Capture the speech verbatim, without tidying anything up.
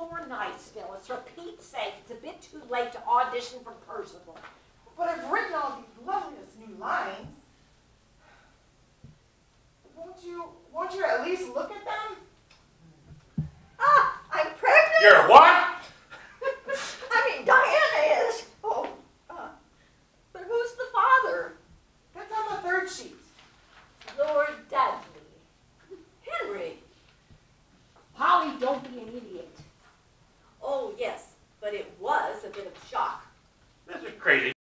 more nice, Phyllis. For Pete's sake, it's a bit too late to audition for Percival. But I've written all these loveliest new lines. Won't you, won't you at least look at